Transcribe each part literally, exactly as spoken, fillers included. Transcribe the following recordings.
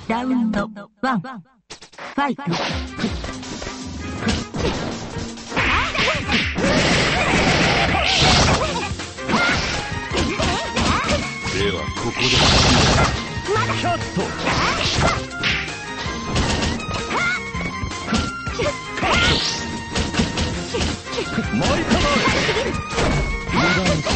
ラウンドワン、ファイト。 ではここでキャットマイカマー油断した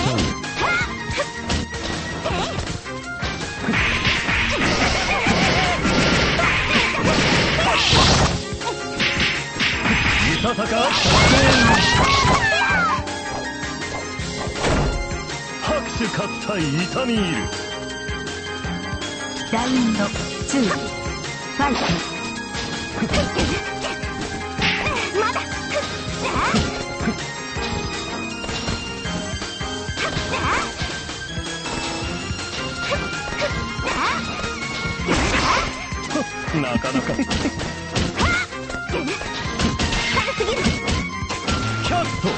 いささか拍手喝采痛み入る。 ラウンドツー、ファイト。まだなかなかキャット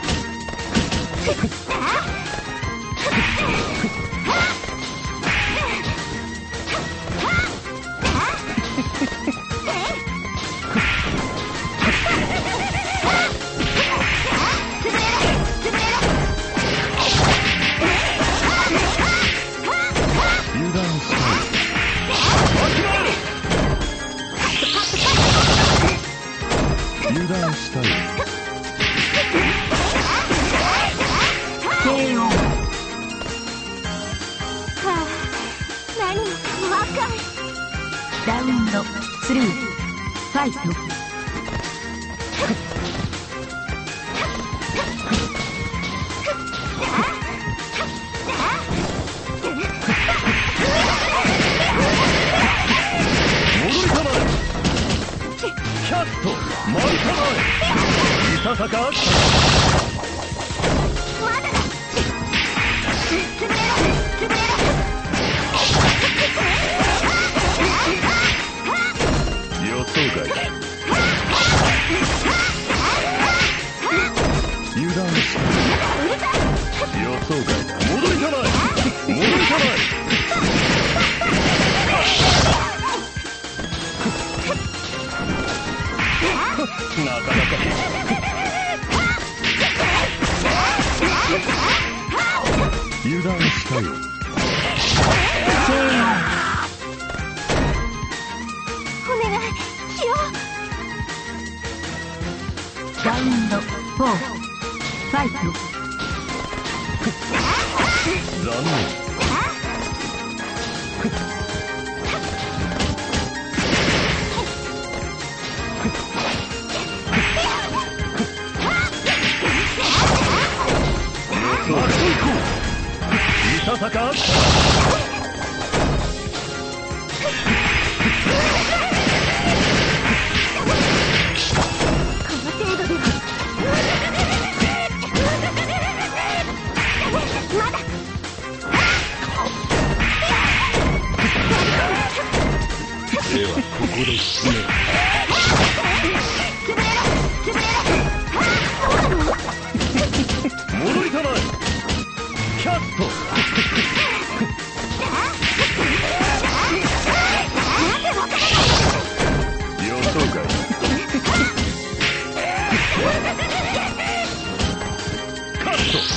油断したい。 ケーオー。はあ、何もかも若い。ラウンドスリー、ファイト。 キャットマイカマーいささかまだだ予想外だ。油断した予想外だ。戻りたまえ戻りたまえなかなか油断したよ。 お願いしよう。ラウンドフォー、ファイト。 残念。いささかこの程度ではまだではここで進め戻りたまえキャット予想外カット